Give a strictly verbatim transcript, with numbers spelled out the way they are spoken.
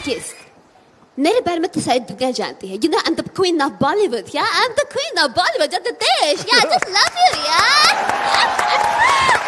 किस मेरे बारे में तो शायद दुनिया जानती है. You know, I'm the queen of Bollywood. Yeah, I'm the queen of Bollywood of the dish. Yeah, I just love you, yeah.